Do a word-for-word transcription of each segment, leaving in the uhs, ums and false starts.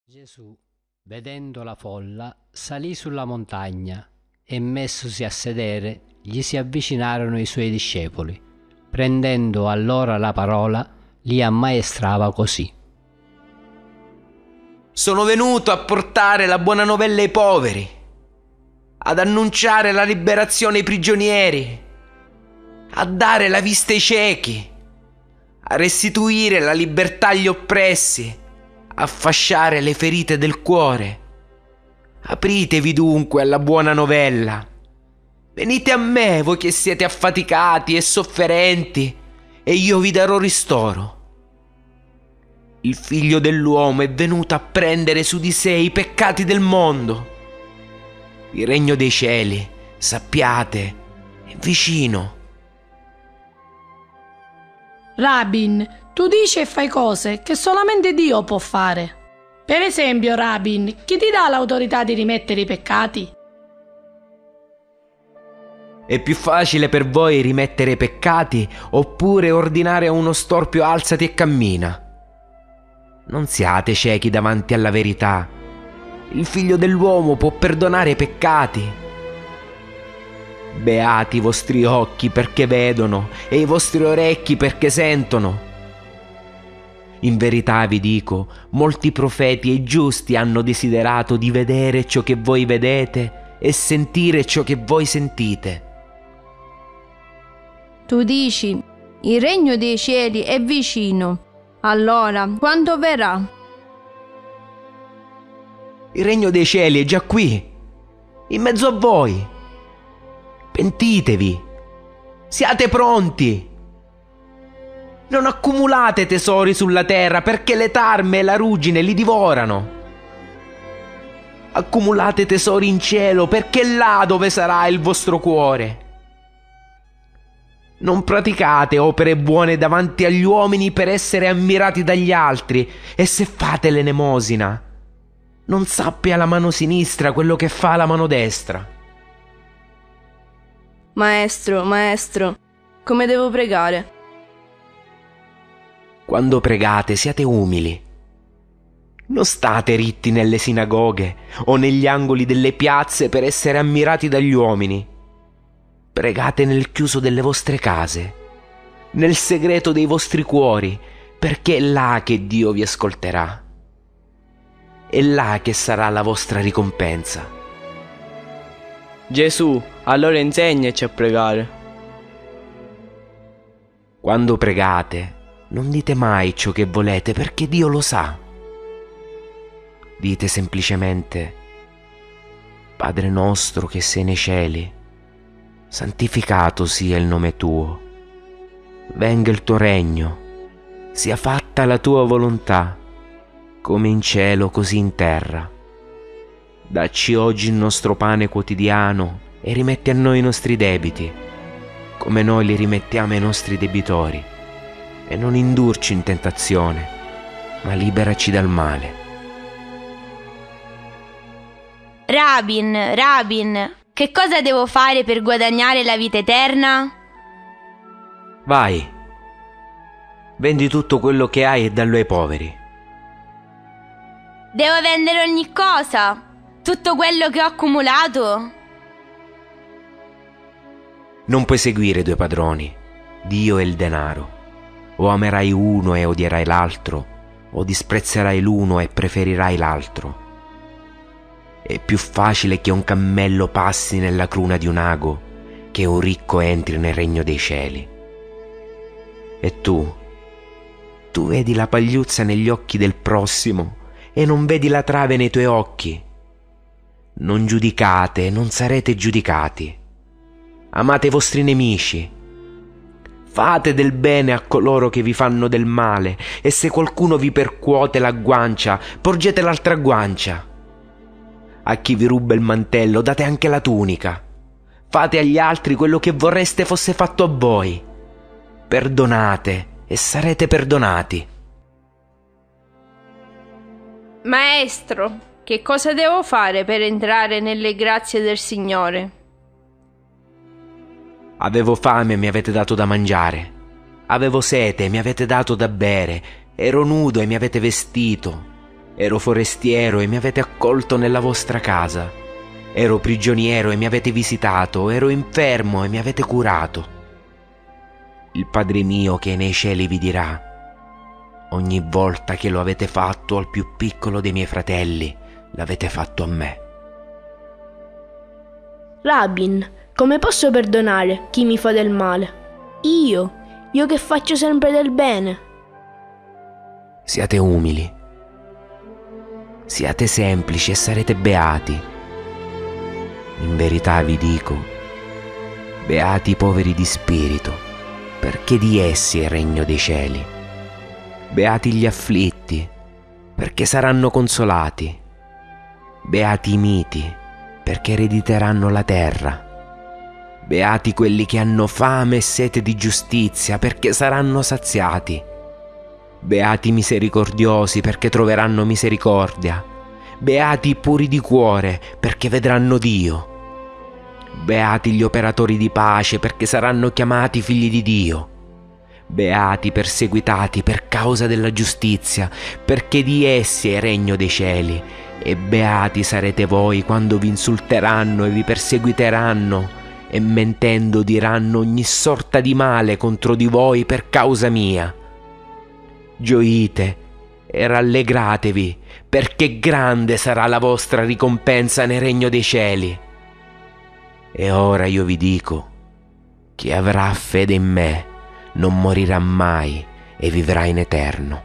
Gesù, vedendo la folla, salì sulla montagna e messosi a sedere, gli si avvicinarono i suoi discepoli. Prendendo allora la parola, li ammaestrava così. Sono venuto a portare la buona novella ai poveri, ad annunciare la liberazione ai prigionieri, a dare la vista ai ciechi, a restituire la libertà agli oppressi, a fasciare le ferite del cuore. Apritevi dunque alla buona novella. Venite a me, voi che siete affaticati e sofferenti, e io vi darò ristoro. Il figlio dell'uomo è venuto a prendere su di sé i peccati del mondo. Il regno dei cieli, sappiate, è vicino. Rabin, tu dici e fai cose che solamente Dio può fare. Per esempio, Rabin, chi ti dà l'autorità di rimettere i peccati? È più facile per voi rimettere i peccati oppure ordinare a uno storpio alzati e cammina? Non siate ciechi davanti alla verità. Il figlio dell'uomo può perdonare i peccati. Beati i vostri occhi perché vedono e i vostri orecchi perché sentono. In verità vi dico, molti profeti e giusti hanno desiderato di vedere ciò che voi vedete e sentire ciò che voi sentite. Tu dici, il regno dei cieli è vicino. Allora, quando verrà? Il regno dei cieli è già qui, in mezzo a voi. Pentitevi, siate pronti. Non accumulate tesori sulla terra perché le tarme e la ruggine li divorano. Accumulate tesori in cielo perché è là dove sarà il vostro cuore. Non praticate opere buone davanti agli uomini per essere ammirati dagli altri, e se fate l'elemosina, non sappia la mano sinistra quello che fa la mano destra. Maestro, maestro, come devo pregare? Quando pregate siate umili. Non state ritti nelle sinagoghe o negli angoli delle piazze per essere ammirati dagli uomini. Pregate nel chiuso delle vostre case, nel segreto dei vostri cuori, perché è là che Dio vi ascolterà. È là che sarà la vostra ricompensa. Gesù, allora insegnaci a pregare. Quando pregate, non dite mai ciò che volete perché Dio lo sa. Dite semplicemente: Padre nostro che sei nei cieli, santificato sia il nome tuo. Venga il tuo regno, sia fatta la tua volontà, come in cielo così in terra. Dacci oggi il nostro pane quotidiano e rimetti a noi i nostri debiti, come noi li rimettiamo ai nostri debitori. E non indurci in tentazione, ma liberaci dal male. Rabin, Rabin, che cosa devo fare per guadagnare la vita eterna? Vai, vendi tutto quello che hai e dallo ai poveri. Devo vendere ogni cosa? Tutto quello che ho accumulato? Non puoi seguire due padroni, Dio e il denaro. O amerai uno e odierai l'altro, o disprezzerai l'uno e preferirai l'altro. È più facile che un cammello passi nella cruna di un ago che un ricco entri nel regno dei cieli. E tu, tu vedi la pagliuzza negli occhi del prossimo e non vedi la trave nei tuoi occhi. Non giudicate e non sarete giudicati. Amate i vostri nemici. Fate del bene a coloro che vi fanno del male, e se qualcuno vi percuote la guancia, porgete l'altra guancia. A chi vi ruba il mantello date anche la tunica. Fate agli altri quello che vorreste fosse fatto a voi. Perdonate e sarete perdonati. Maestro, che cosa devo fare per entrare nelle grazie del Signore? Avevo fame e mi avete dato da mangiare. Avevo sete e mi avete dato da bere. Ero nudo e mi avete vestito. Ero forestiero e mi avete accolto nella vostra casa. Ero prigioniero e mi avete visitato. Ero infermo e mi avete curato. Il Padre mio che è nei cieli vi dirà: ogni volta che lo avete fatto al più piccolo dei miei fratelli, l'avete fatto a me. Rabin, come posso perdonare chi mi fa del male? Io, io che faccio sempre del bene. Siate umili, siate semplici e sarete beati. In verità vi dico, beati i poveri di spirito, perché di essi è il regno dei cieli. Beati gli afflitti, perché saranno consolati. Beati i miti, perché erediteranno la terra. Beati quelli che hanno fame e sete di giustizia, perché saranno saziati. Beati i misericordiosi, perché troveranno misericordia. Beati i puri di cuore, perché vedranno Dio. Beati gli operatori di pace, perché saranno chiamati figli di Dio. Beati i perseguitati per causa della giustizia, perché di essi è il regno dei cieli. E beati sarete voi quando vi insulteranno e vi perseguiteranno, e mentendo diranno ogni sorta di male contro di voi per causa mia. Gioite e rallegratevi, perché grande sarà la vostra ricompensa nel regno dei cieli. E ora io vi dico: chi avrà fede in me non morirà mai e vivrà in eterno.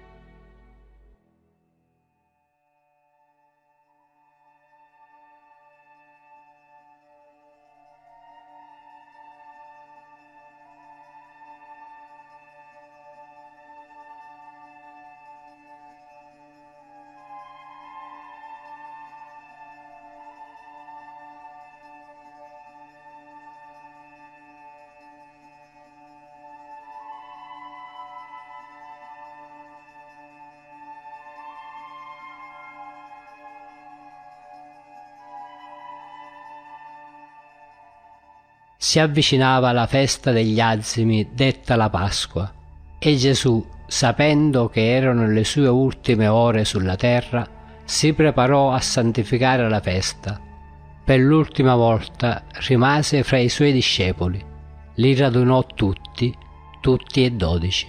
Si avvicinava la festa degli azimi, detta la Pasqua, e Gesù, sapendo che erano le sue ultime ore sulla terra, si preparò a santificare la festa. Per l'ultima volta rimase fra i suoi discepoli. Li radunò tutti, tutti e dodici.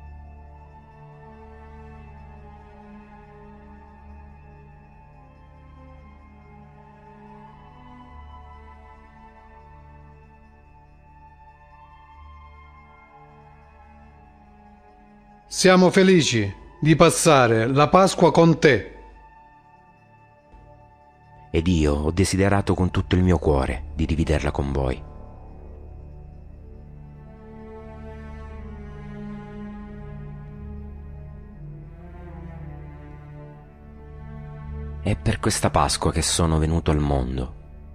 Siamo felici di passare la Pasqua con te. Ed io ho desiderato con tutto il mio cuore di dividerla con voi. È per questa Pasqua che sono venuto al mondo.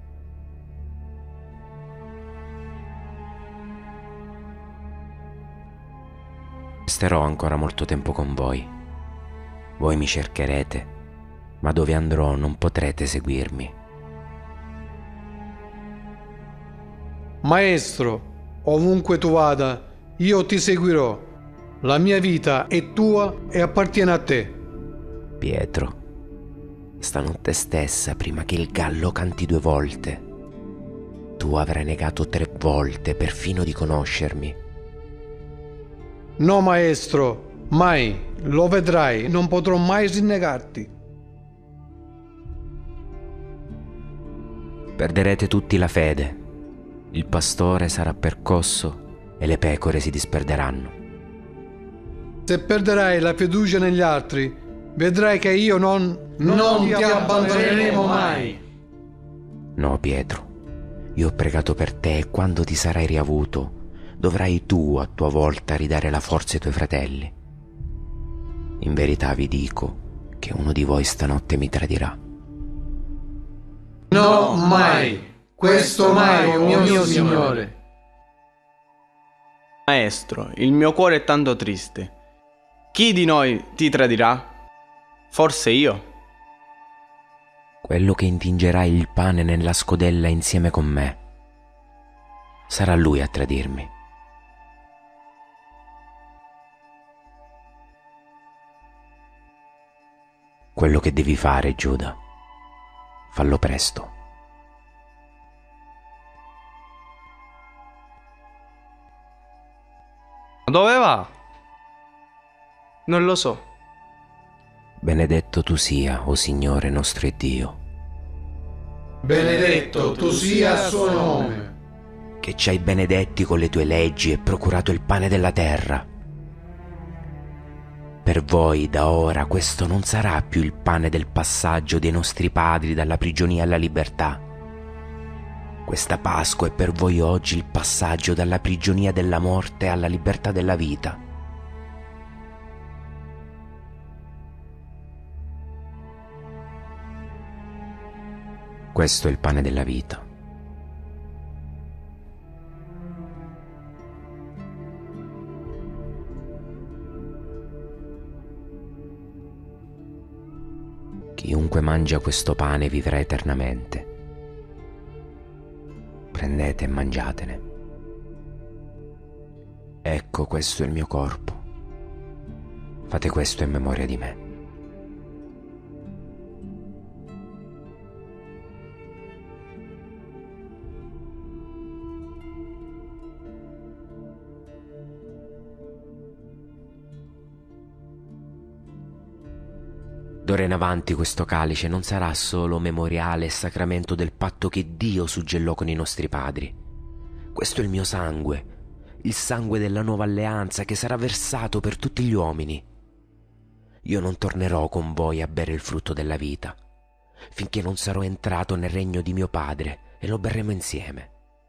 Resterò ancora molto tempo con voi. Voi mi cercherete, ma dove andrò non potrete seguirmi. Maestro, ovunque tu vada, io ti seguirò. La mia vita è tua e appartiene a te. Pietro, stanotte stessa, prima che il gallo canti due volte, tu avrai negato tre volte perfino di conoscermi. No, maestro, mai, lo vedrai, non potrò mai rinnegarti. Perderete tutti la fede, il pastore sarà percosso e le pecore si disperderanno. Se perderai la fiducia negli altri, vedrai che io non... Non ti abbandoneremo mai. No, Pietro, io ho pregato per te e quando ti sarai riavuto, dovrai tu a tua volta ridare la forza ai tuoi fratelli. In verità vi dico che uno di voi stanotte mi tradirà. No, mai! Questo mai, oh mio, mio Signore! Maestro, il mio cuore è tanto triste. Chi di noi ti tradirà? Forse io? Quello che intingerà il pane nella scodella insieme con me. Sarà lui a tradirmi. quello che devi fare, Giuda. Fallo presto. Dove va? Non lo so. Benedetto tu sia, o Signore nostro Dio. Benedetto tu sia il suo nome. Che ci hai benedetti con le tue leggi e procurato il pane della terra. Per voi da ora questo non sarà più il pane del passaggio dei nostri padri dalla prigionia alla libertà. Questa Pasqua è per voi oggi il passaggio dalla prigionia della morte alla libertà della vita. Questo è il pane della vita. Chiunque mangia questo pane vivrà eternamente. Prendete e mangiatene. Ecco, questo è il mio corpo. Fate questo in memoria di me. D'ora in avanti questo calice non sarà solo memoriale e sacramento del patto che Dio suggellò con i nostri padri. Questo è il mio sangue, il sangue della nuova alleanza che sarà versato per tutti gli uomini. Io non tornerò con voi a bere il frutto della vita, finché non sarò entrato nel regno di mio Padre e lo berremo insieme.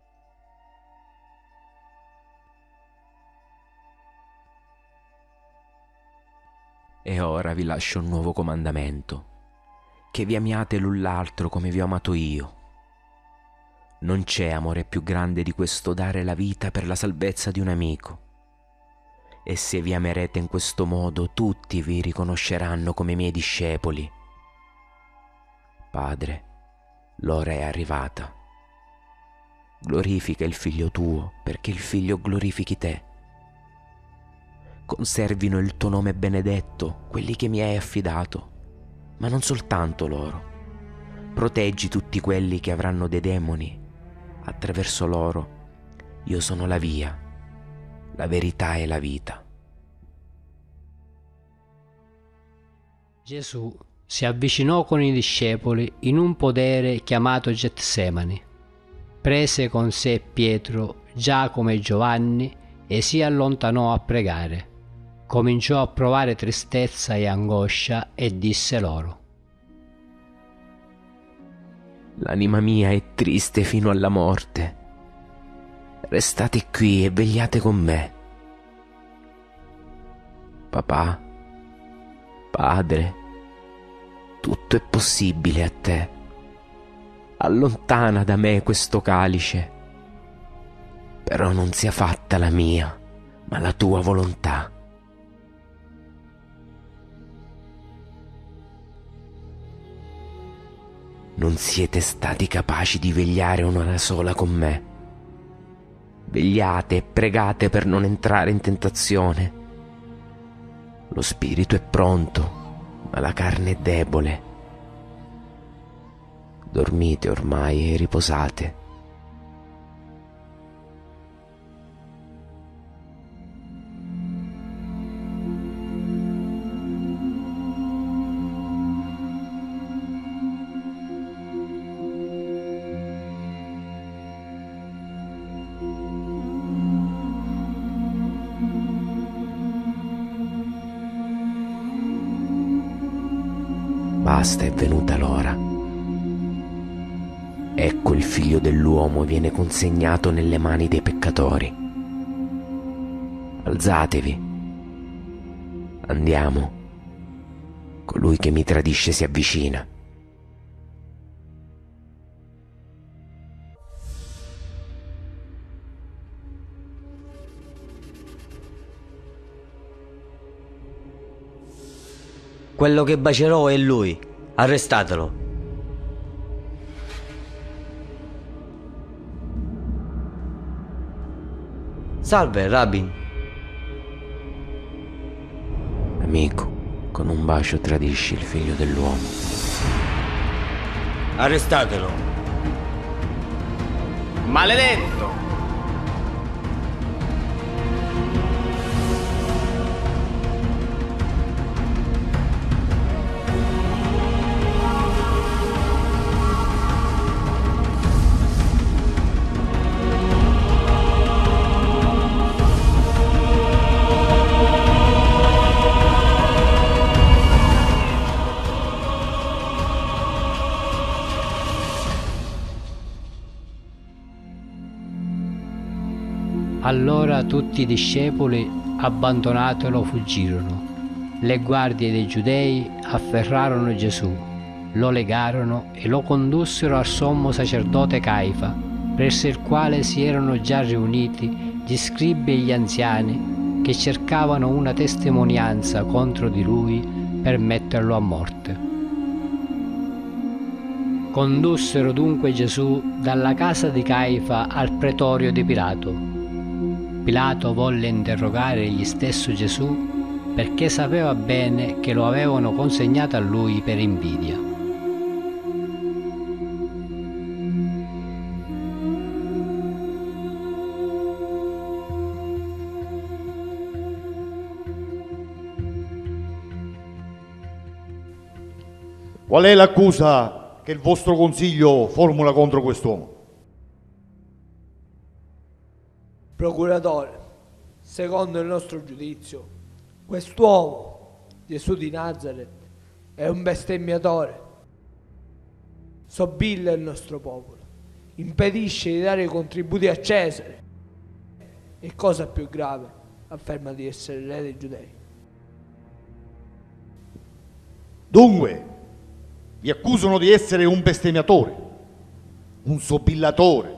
E ora vi lascio un nuovo comandamento, che vi amiate l'un l'altro come vi ho amato io. Non c'è amore più grande di questo dare la vita per la salvezza di un amico. E se vi amerete in questo modo, tutti vi riconosceranno come miei discepoli. Padre, l'ora è arrivata. Glorifica il Figlio tuo, perché il Figlio glorifichi te. Conservino il tuo nome benedetto quelli che mi hai affidato, ma non soltanto loro. Proteggi tutti quelli che avranno dei demoni. Attraverso loro io sono la via, la verità e la vita. Gesù si avvicinò con i discepoli in un podere chiamato Getsemani. Prese con sé Pietro, Giacomo e Giovanni e si allontanò a pregare. Cominciò a provare tristezza e angoscia e disse loro: L'anima mia è triste fino alla morte. Restate qui e vegliate con me. Papà, Padre, tutto è possibile a te. Allontana da me questo calice. Però non sia fatta la mia, ma la tua volontà. Non siete stati capaci di vegliare un'ora sola con me. Vegliate e pregate per non entrare in tentazione. Lo spirito è pronto, ma la carne è debole. Dormite ormai e riposate. Basta, è venuta l'ora. Ecco il Figlio dell'uomo viene consegnato nelle mani dei peccatori. Alzatevi. Andiamo. Colui che mi tradisce si avvicina. Quello che bacerò è lui. Arrestatelo. Salve, Rabbin. Amico, con un bacio tradisci il figlio dell'uomo. Arrestatelo. Maledetto! Allora tutti i discepoli, abbandonatelo, fuggirono. Le guardie dei Giudei afferrarono Gesù, lo legarono e lo condussero al sommo sacerdote Caifa, presso il quale si erano già riuniti gli scribi e gli anziani che cercavano una testimonianza contro di lui per metterlo a morte. Condussero dunque Gesù dalla casa di Caifa al pretorio di Pilato. Pilato volle interrogare egli stesso Gesù perché sapeva bene che lo avevano consegnato a lui per invidia. Qual è l'accusa che il vostro consiglio formula contro quest'uomo? Procuratore, secondo il nostro giudizio, quest'uomo, Gesù di Nazaret, è un bestemmiatore. Sobilla il nostro popolo, impedisce di dare i contributi a Cesare e, cosa più grave, afferma di essere il re dei Giudei. Dunque, vi accusano di essere un bestemmiatore, un sobillatore.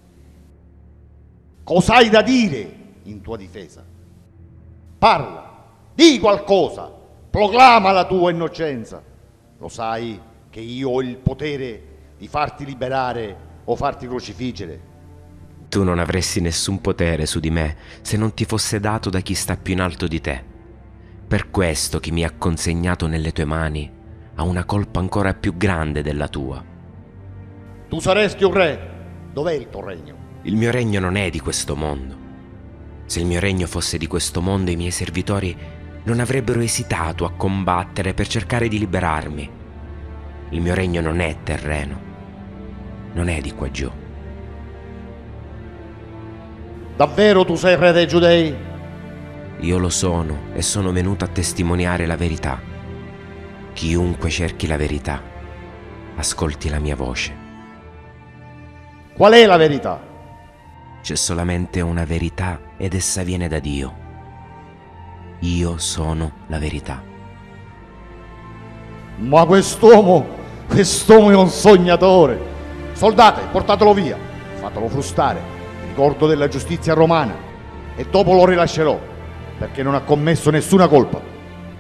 Cosa hai da dire in tua difesa? Parla, di qualcosa, proclama la tua innocenza. Lo sai che io ho il potere di farti liberare o farti crocifiggere. Tu non avresti nessun potere su di me se non ti fosse dato da chi sta più in alto di te. Per questo chi mi ha consegnato nelle tue mani ha una colpa ancora più grande della tua. Tu saresti un re. Dov'è il tuo regno? Il mio regno non è di questo mondo. Se il mio regno fosse di questo mondo, i miei servitori non avrebbero esitato a combattere per cercare di liberarmi. Il mio regno non è terreno, non è di qua giù. Davvero tu sei il re dei Giudei? Io lo sono e sono venuto a testimoniare la verità. Chiunque cerchi la verità, ascolti la mia voce. Qual è la verità? C'è solamente una verità ed essa viene da Dio. Io sono la verità. Ma quest'uomo, quest'uomo è un sognatore. Soldate, portatelo via, fatelo frustare, ricordo della giustizia romana, e dopo lo rilascerò, perché non ha commesso nessuna colpa.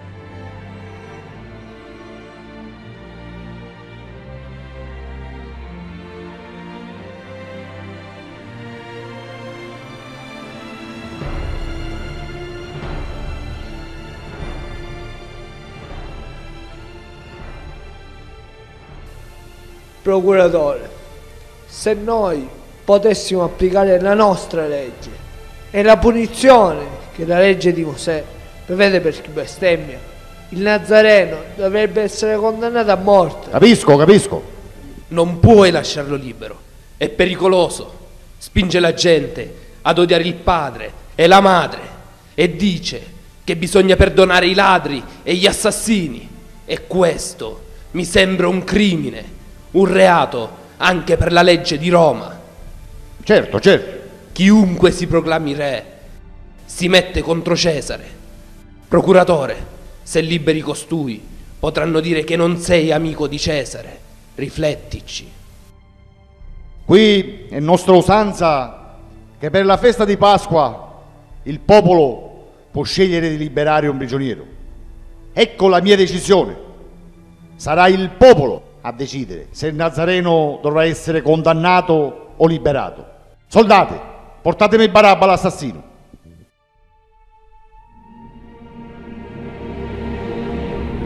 Procuratore, se noi potessimo applicare la nostra legge e la punizione che la legge di Mosè prevede per chi bestemmia, il Nazareno dovrebbe essere condannato a morte. Capisco, capisco. Non puoi lasciarlo libero, è pericoloso, spinge la gente ad odiare il padre e la madre e dice che bisogna perdonare i ladri e gli assassini, e questo mi sembra un crimine, un reato anche per la legge di Roma. Certo, certo. Chiunque si proclami re si mette contro Cesare. Procuratore, se liberi costui, potranno dire che non sei amico di Cesare. Riflettici. Qui è nostra usanza che per la festa di Pasqua il popolo può scegliere di liberare un prigioniero. Ecco la mia decisione. Sarà il popolo a decidere se il Nazareno dovrà essere condannato o liberato. Soldati, portatemi Barabba l'assassino.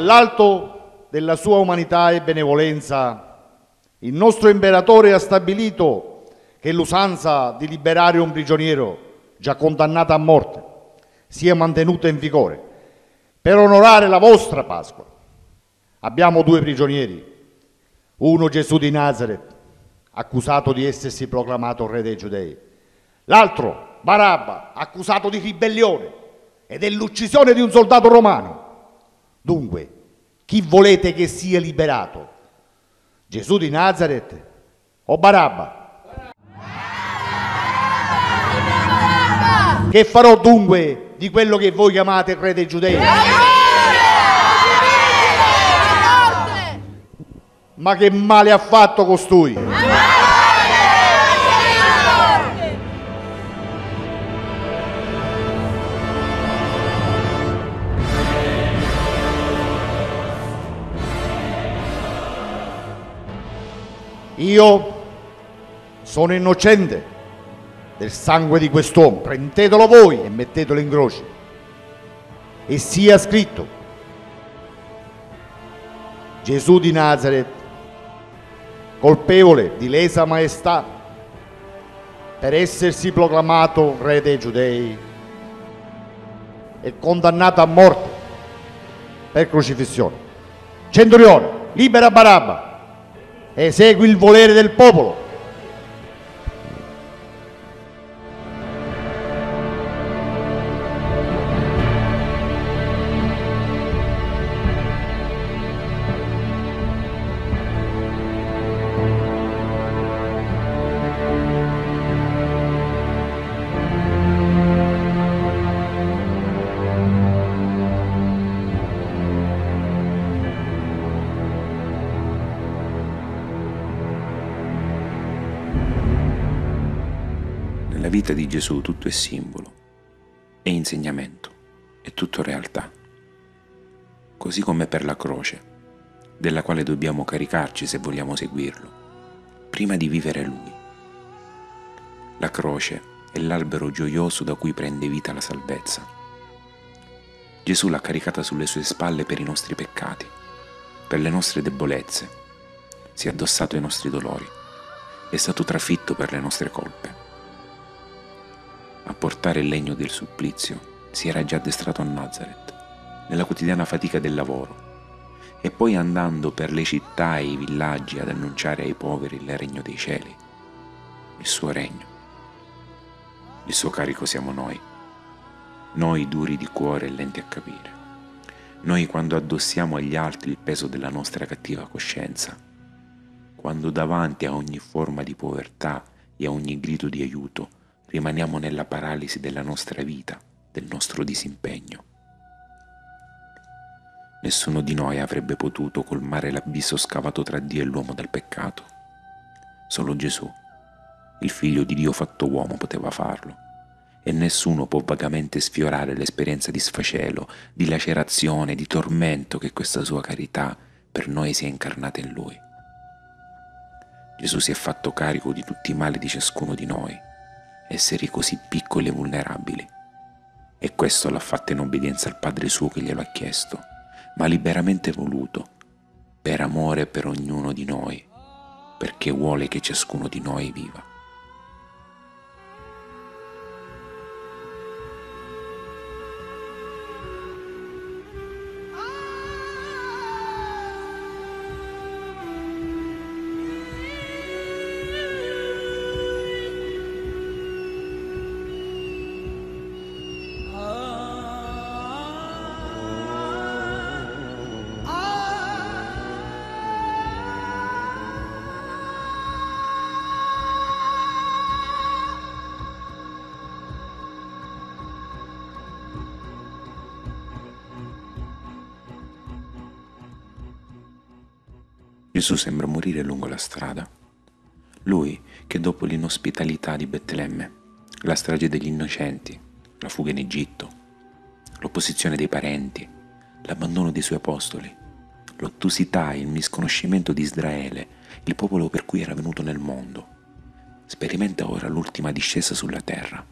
Dall'alto della sua umanità e benevolenza, il nostro imperatore ha stabilito che l'usanza di liberare un prigioniero già condannato a morte sia mantenuta in vigore per onorare la vostra Pasqua. Abbiamo due prigionieri, uno Gesù di Nazaret, accusato di essersi proclamato re dei Giudei, l'altro Barabba, accusato di ribellione e dell'uccisione di un soldato romano. Dunque, chi volete che sia liberato? Gesù di Nazaret o Barabba? Che farò dunque di quello che voi chiamate re dei Giudei? Ma che male ha fatto costui? Io sono innocente del sangue di quest'uomo, prendetelo voi e mettetelo in croce. E sia scritto: Gesù di Nazaret, colpevole di lesa maestà per essersi proclamato re dei Giudei e condannato a morte per crocifissione. Centurione, libera Barabba, esegui il volere del popolo. Nella vita di Gesù tutto è simbolo, è insegnamento, è tutto realtà. Così come per la croce, della quale dobbiamo caricarci se vogliamo seguirlo, prima di vivere Lui. La croce è l'albero gioioso da cui prende vita la salvezza. Gesù l'ha caricata sulle sue spalle per i nostri peccati, per le nostre debolezze, si è addossato ai nostri dolori, è stato trafitto per le nostre colpe. A portare il legno del supplizio si era già addestrato a Nazaret, nella quotidiana fatica del lavoro, e poi andando per le città e i villaggi ad annunciare ai poveri il regno dei cieli, il suo regno. Il suo carico siamo noi, noi duri di cuore e lenti a capire, noi quando addossiamo agli altri il peso della nostra cattiva coscienza, quando davanti a ogni forma di povertà e a ogni grido di aiuto rimaniamo nella paralisi della nostra vita, del nostro disimpegno. Nessuno di noi avrebbe potuto colmare l'abisso scavato tra Dio e l'uomo dal peccato. Solo Gesù, il Figlio di Dio fatto uomo, poteva farlo, e nessuno può vagamente sfiorare l'esperienza di sfacelo, di lacerazione, di tormento che questa sua carità per noi si è incarnata in Lui. Gesù si è fatto carico di tutti i mali di ciascuno di noi, esseri così piccoli e vulnerabili, e questo l'ha fatto in obbedienza al Padre suo che glielo ha chiesto, ma liberamente voluto, per amore per ognuno di noi, perché vuole che ciascuno di noi viva. Gesù sembra morire lungo la strada. Lui che dopo l'inospitalità di Betlemme, la strage degli innocenti, la fuga in Egitto, l'opposizione dei parenti, l'abbandono dei suoi apostoli, l'ottusità e il misconoscimento di Israele, il popolo per cui era venuto nel mondo, sperimenta ora l'ultima discesa sulla terra.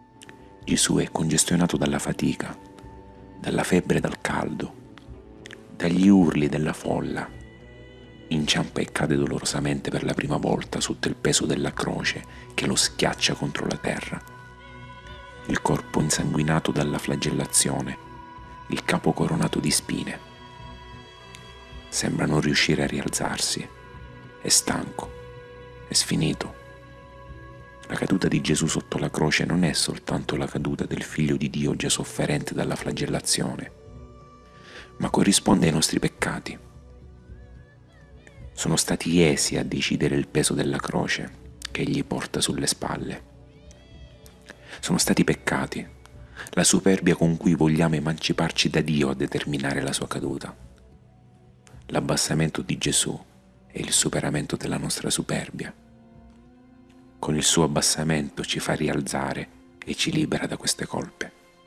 Gesù è congestionato dalla fatica, dalla febbre e dal caldo, dagli urli della folla, inciampa e cade dolorosamente per la prima volta sotto il peso della croce che lo schiaccia contro la terra. Il corpo insanguinato dalla flagellazione, il capo coronato di spine. Sembra non riuscire a rialzarsi. È stanco, è sfinito. La caduta di Gesù sotto la croce non è soltanto la caduta del Figlio di Dio già sofferente dalla flagellazione, ma corrisponde ai nostri peccati. Sono stati essi a decidere il peso della croce che egli porta sulle spalle. Sono stati i peccati, la superbia con cui vogliamo emanciparci da Dio a determinare la sua caduta. L'abbassamento di Gesù è il superamento della nostra superbia. Con il suo abbassamento ci fa rialzare e ci libera da queste colpe.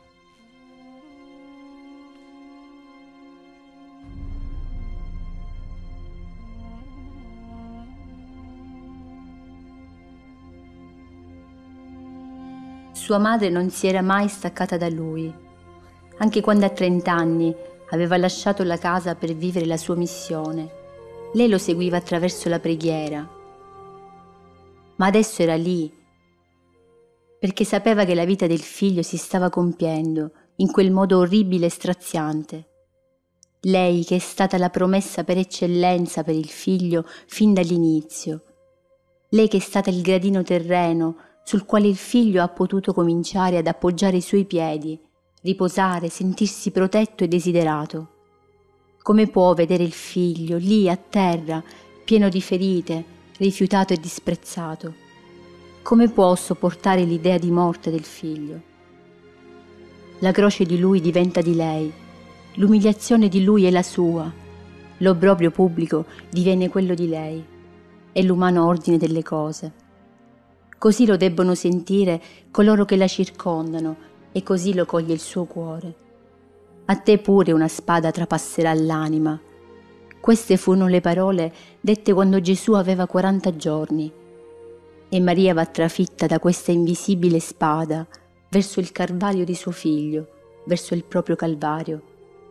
Sua madre non si era mai staccata da lui. Anche quando a trent'anni aveva lasciato la casa per vivere la sua missione, lei lo seguiva attraverso la preghiera. Ma adesso era lì, perché sapeva che la vita del figlio si stava compiendo in quel modo orribile e straziante. Lei che è stata la promessa per eccellenza per il figlio fin dall'inizio. Lei che è stata il gradino terreno sul quale il figlio ha potuto cominciare ad appoggiare i suoi piedi, riposare, sentirsi protetto e desiderato. Come può vedere il figlio lì a terra, pieno di ferite, rifiutato e disprezzato? Come può sopportare l'idea di morte del figlio? La croce di lui diventa di lei, l'umiliazione di lui è la sua, l'obbrobrio pubblico diviene quello di lei, è l'umano ordine delle cose. Così lo debbono sentire coloro che la circondano e così lo coglie il suo cuore. A te pure una spada trapasserà l'anima. Queste furono le parole dette quando Gesù aveva quaranta giorni e Maria va trafitta da questa invisibile spada verso il Calvario di suo figlio, verso il proprio Calvario.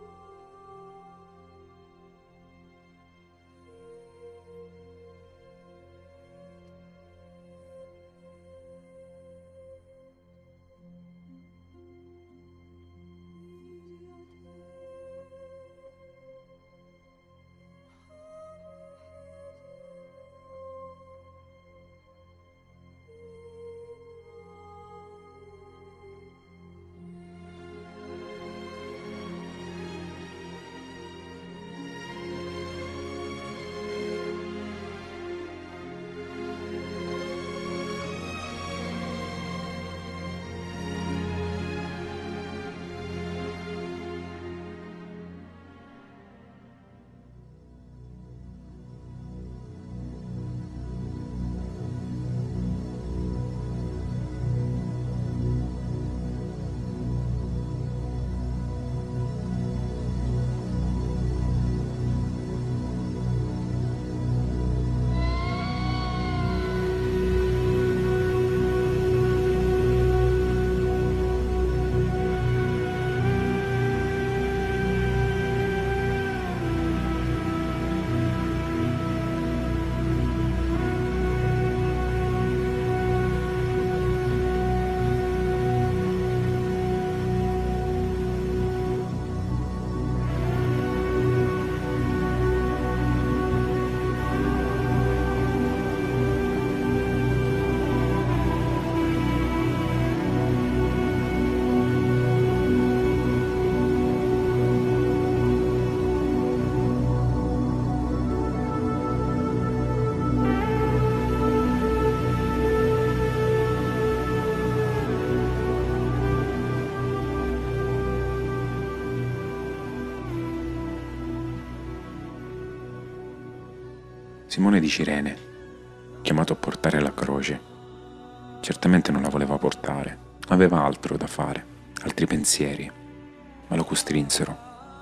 Simone di Cirene, chiamato a portare la croce, certamente non la voleva portare, aveva altro da fare, altri pensieri, ma lo costrinsero.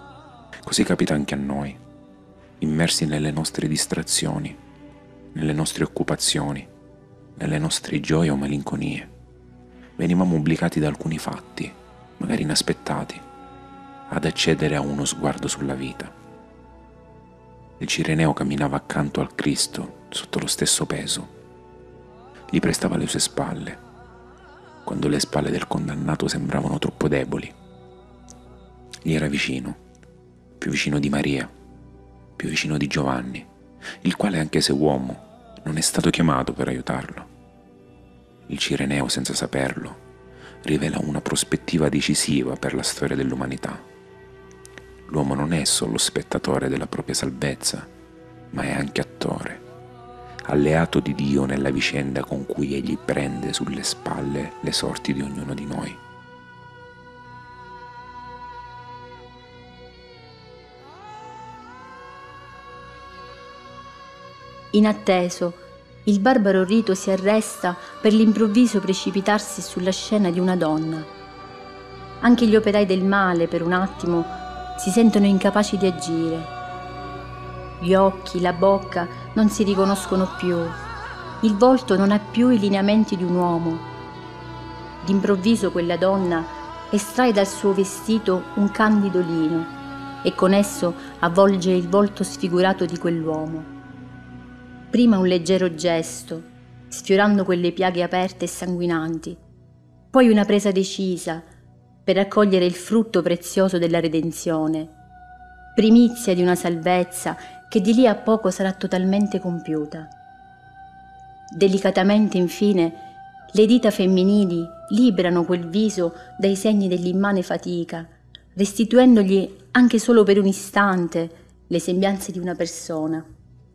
Così capita anche a noi, immersi nelle nostre distrazioni, nelle nostre occupazioni, nelle nostre gioie o malinconie. Venivamo obbligati da alcuni fatti, magari inaspettati, ad accedere a uno sguardo sulla vita. Il Cireneo camminava accanto al Cristo sotto lo stesso peso. Gli prestava le sue spalle, quando le spalle del condannato sembravano troppo deboli. Gli era vicino, più vicino di Maria, più vicino di Giovanni, il quale, anche se uomo, non è stato chiamato per aiutarlo. Il Cireneo, senza saperlo, rivela una prospettiva decisiva per la storia dell'umanità. L'uomo non è solo spettatore della propria salvezza, ma è anche attore, alleato di Dio nella vicenda con cui egli prende sulle spalle le sorti di ognuno di noi. Inatteso, il barbaro rito si arresta per l'improvviso precipitarsi sulla scena di una donna. Anche gli operai del male, per un attimo, si sentono incapaci di agire. Gli occhi, la bocca non si riconoscono più. Il volto non ha più i lineamenti di un uomo. D'improvviso quella donna estrae dal suo vestito un candido lino e con esso avvolge il volto sfigurato di quell'uomo. Prima un leggero gesto, sfiorando quelle piaghe aperte e sanguinanti, poi una presa decisa per raccogliere il frutto prezioso della redenzione, primizia di una salvezza che di lì a poco sarà totalmente compiuta. Delicatamente, infine, le dita femminili liberano quel viso dai segni dell'immane fatica, restituendogli anche solo per un istante le sembianze di una persona.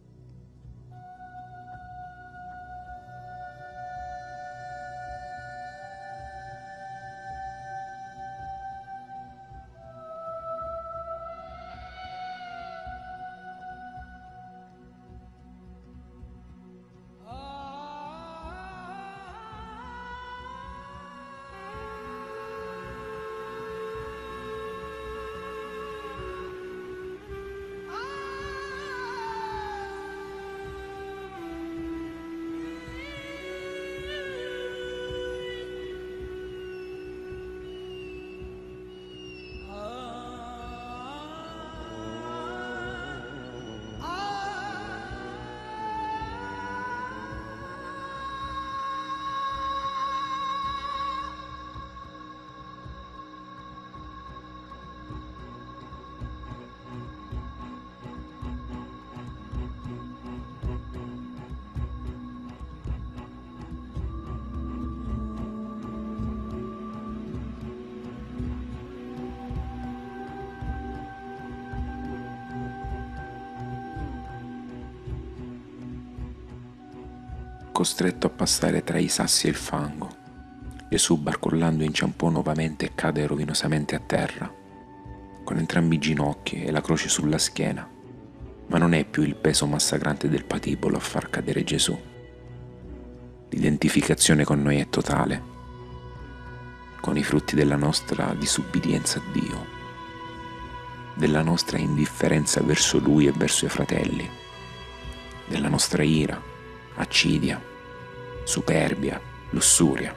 Costretto a passare tra i sassi e il fango, Gesù, barcollando, inciampò nuovamente e cade rovinosamente a terra, con entrambi i ginocchi e la croce sulla schiena. Ma non è più il peso massacrante del patibolo a far cadere Gesù. L'identificazione con noi è totale, con i frutti della nostra disubbidienza a Dio, della nostra indifferenza verso Lui e verso i fratelli, della nostra ira, accidia, superbia, lussuria.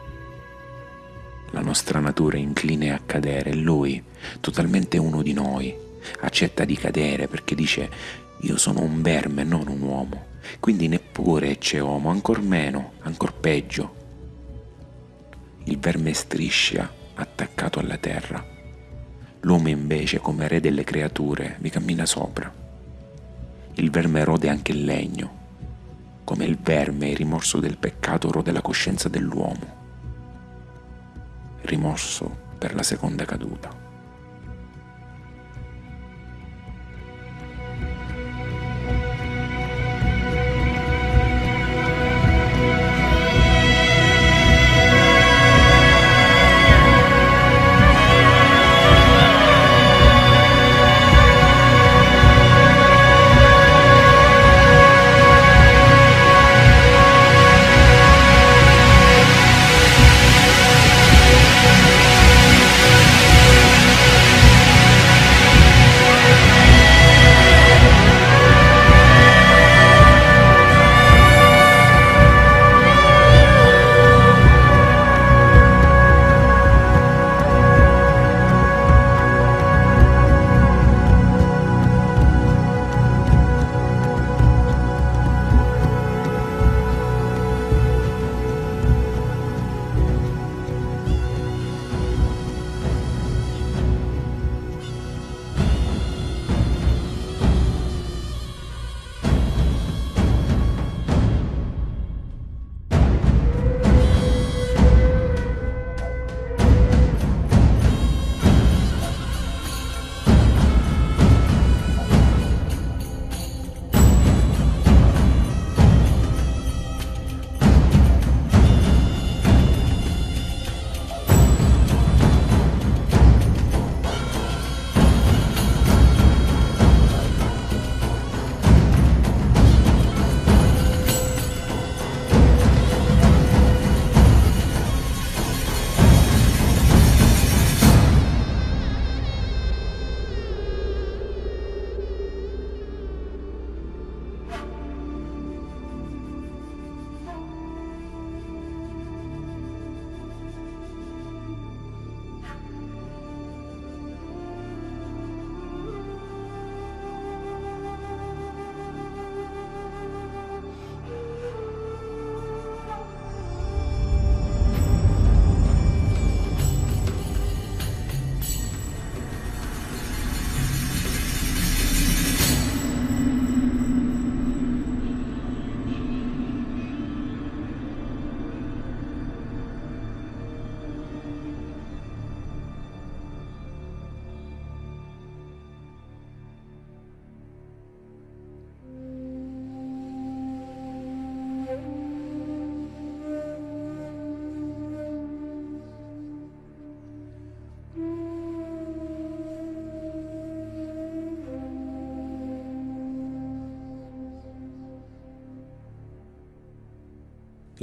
La nostra natura è incline a cadere e Lui, totalmente uno di noi, accetta di cadere perché dice: io sono un verme, non un uomo, quindi neppure c'è uomo, ancor meno, ancor peggio. Il verme striscia attaccato alla terra, l'uomo invece, come re delle creature, vi cammina sopra. Il verme rode anche il legno, come il verme, il rimorso del peccato, rode la coscienza dell'uomo. Rimorso per la seconda caduta.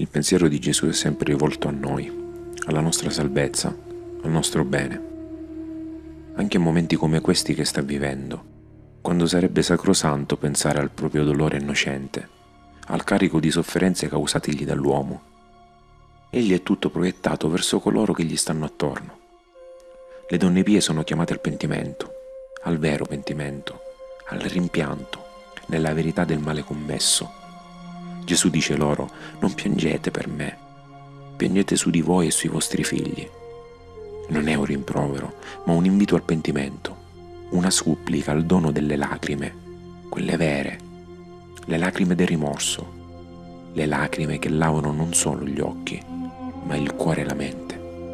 il pensiero di Gesù è sempre rivolto a noi, alla nostra salvezza, al nostro bene. Anche in momenti come questi che sta vivendo, quando sarebbe sacrosanto pensare al proprio dolore innocente, al carico di sofferenze causategli dall'uomo. Egli è tutto proiettato verso coloro che gli stanno attorno. Le donne pie sono chiamate al pentimento, al vero pentimento, al rimpianto, nella verità del male commesso. Gesù dice loro: non piangete per me, piangete su di voi e sui vostri figli. Non è un rimprovero, ma un invito al pentimento, una supplica al dono delle lacrime, quelle vere, le lacrime del rimorso, le lacrime che lavano non solo gli occhi, ma il cuore e la mente.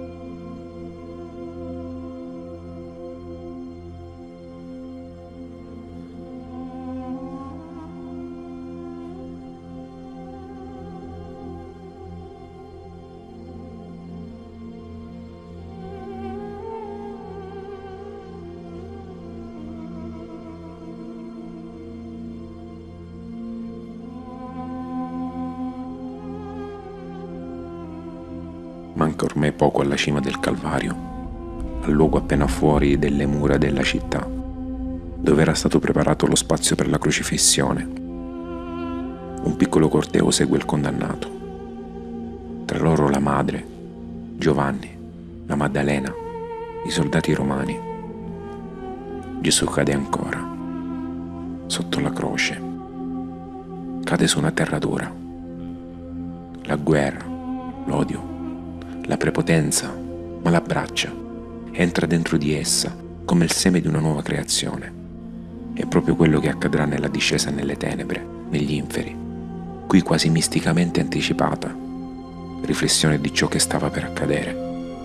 Manca ormai poco alla cima del Calvario, al luogo appena fuori delle mura della città, dove era stato preparato lo spazio per la crocifissione. Un piccolo corteo segue il condannato. Tra loro la madre, Giovanni, la Maddalena, i soldati romani. Gesù cade ancora, sotto la croce. Cade su una terra dura. La guerra, l'odio, la prepotenza, ma l'abbraccia, entra dentro di essa come il seme di una nuova creazione. È proprio quello che accadrà nella discesa nelle tenebre, negli inferi, qui quasi misticamente anticipata, riflessione di ciò che stava per accadere.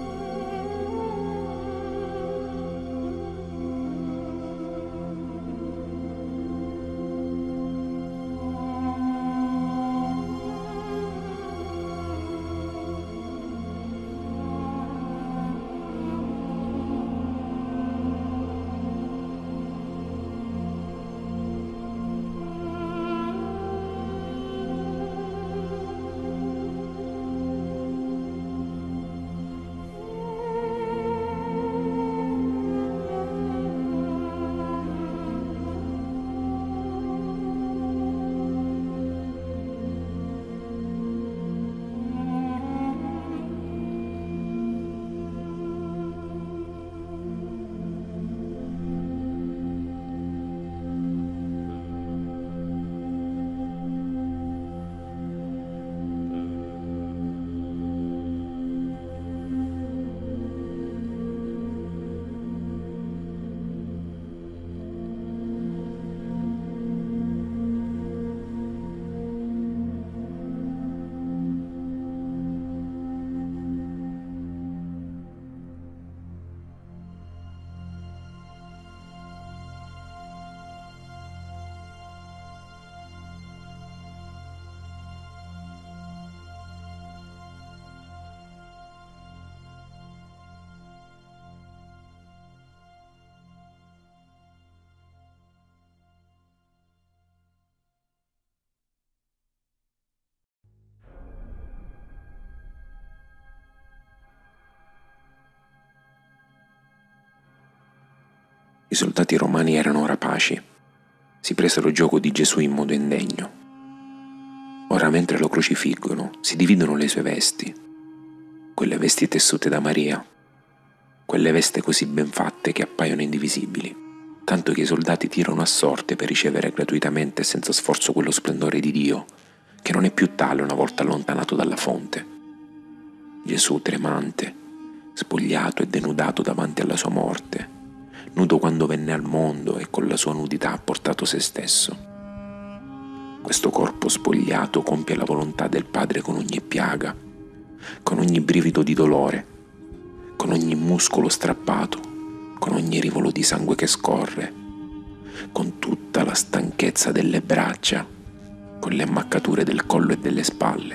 I soldati romani erano rapaci, si presero gioco di Gesù in modo indegno. Ora, mentre lo crocifiggono, si dividono le sue vesti, quelle vesti tessute da Maria, quelle vesti così ben fatte che appaiono indivisibili, tanto che i soldati tirano a sorte per ricevere gratuitamente e senza sforzo quello splendore di Dio, che non è più tale una volta allontanato dalla fonte. Gesù tremante, spogliato e denudato davanti alla sua morte, nudo quando venne al mondo e con la sua nudità ha portato se stesso. Questo corpo spogliato compie la volontà del Padre con ogni piaga, con ogni brivido di dolore, con ogni muscolo strappato, con ogni rivolo di sangue che scorre, con tutta la stanchezza delle braccia, con le ammaccature del collo e delle spalle,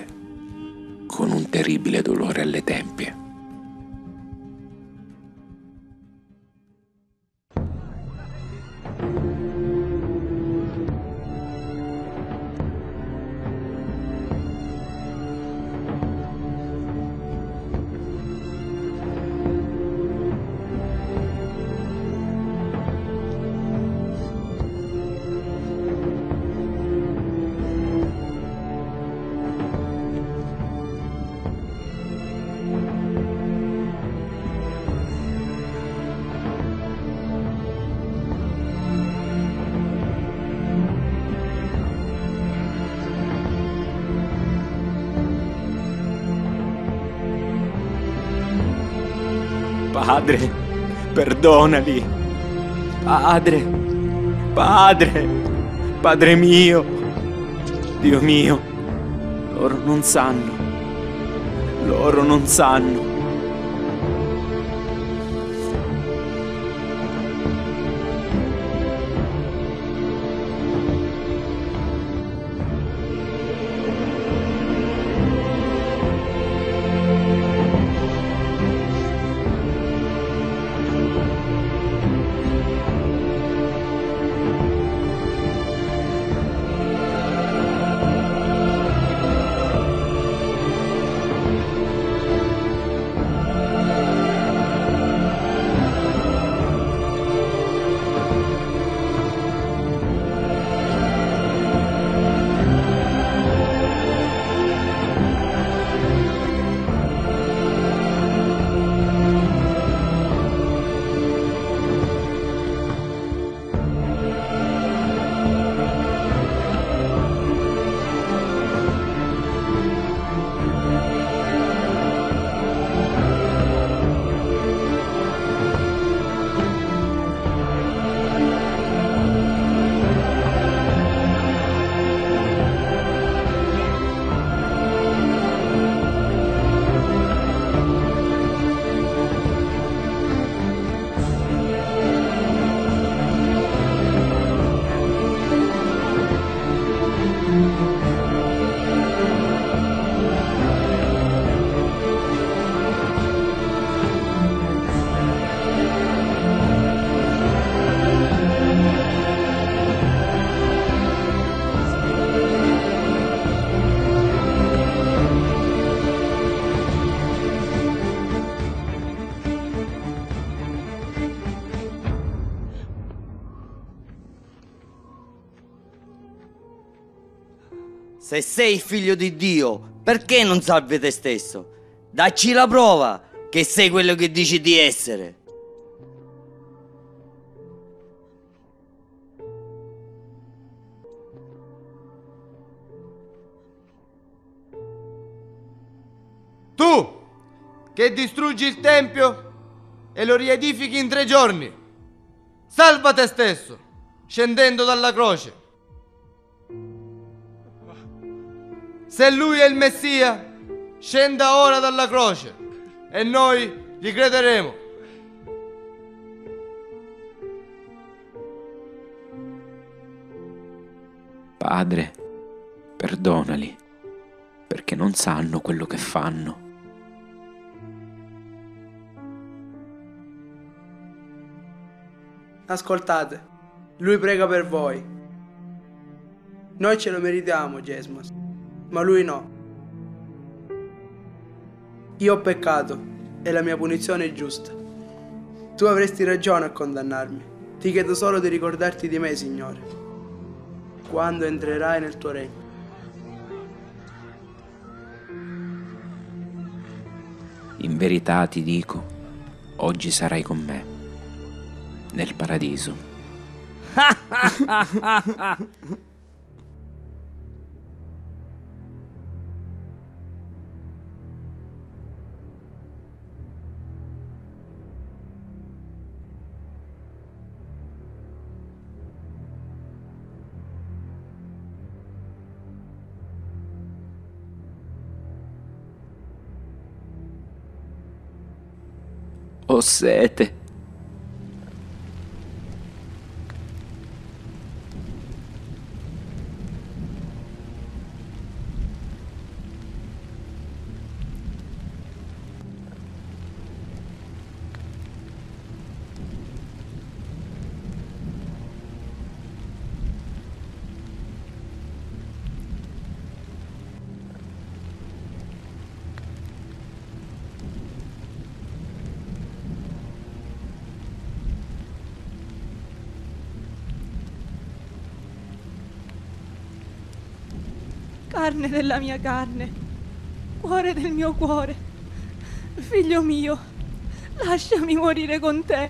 con un terribile dolore alle tempie. Padre, perdonali. Padre, Padre, Padre mio, Dio mio, loro non sanno, loro non sanno. Se sei figlio di Dio, perché non salvi te stesso? Dacci la prova che sei quello che dici di essere. Tu, che distruggi il tempio e lo riedifichi in tre giorni, salva te stesso, scendendo dalla croce. Se lui è il Messia, scenda ora dalla croce e noi gli crederemo. Padre, perdonali, perché non sanno quello che fanno. Ascoltate, lui prega per voi. Noi ce lo meritiamo, Gesmas, ma lui no. Io ho peccato e la mia punizione è giusta. Tu avresti ragione a condannarmi. Ti chiedo solo di ricordarti di me, Signore, quando entrerai nel tuo regno. In verità ti dico, oggi sarai con me, nel paradiso. Ho sete. Carne della mia carne, cuore del mio cuore, figlio mio, lasciami morire con te.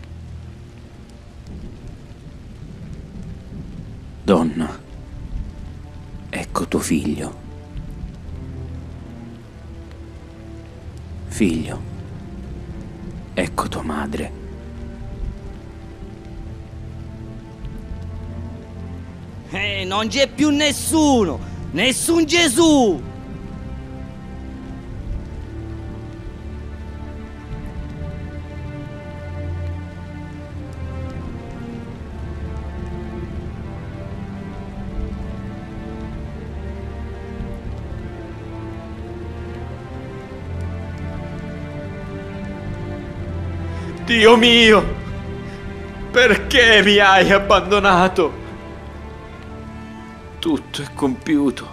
Donna, ecco tuo figlio. Figlio, Ecco tua madre. Eh, non c'è più nessuno, nessun Gesù. Dio mio, perché mi hai abbandonato? Tutto è compiuto.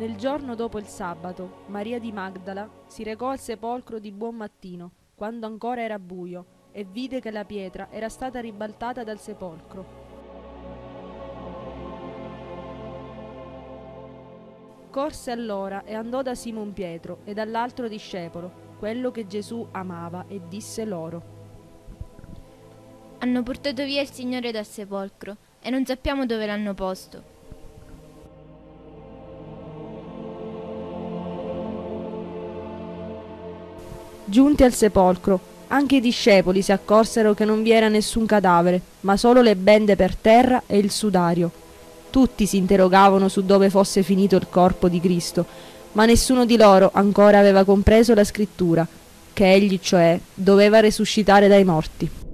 Nel giorno dopo il sabato, Maria di Magdala si recò al sepolcro di buon mattino, quando ancora era buio, e vide che la pietra era stata ribaltata dal sepolcro. Corse allora e andò da Simon Pietro e dall'altro discepolo, quello che Gesù amava, e disse loro: Hanno portato via il Signore dal sepolcro e non sappiamo dove l'hanno posto. Giunti al sepolcro, anche i discepoli si accorsero che non vi era nessun cadavere, ma solo le bende per terra e il sudario. Tutti si interrogavano su dove fosse finito il corpo di Cristo, ma nessuno di loro ancora aveva compreso la scrittura, che egli, cioè, doveva resuscitare dai morti.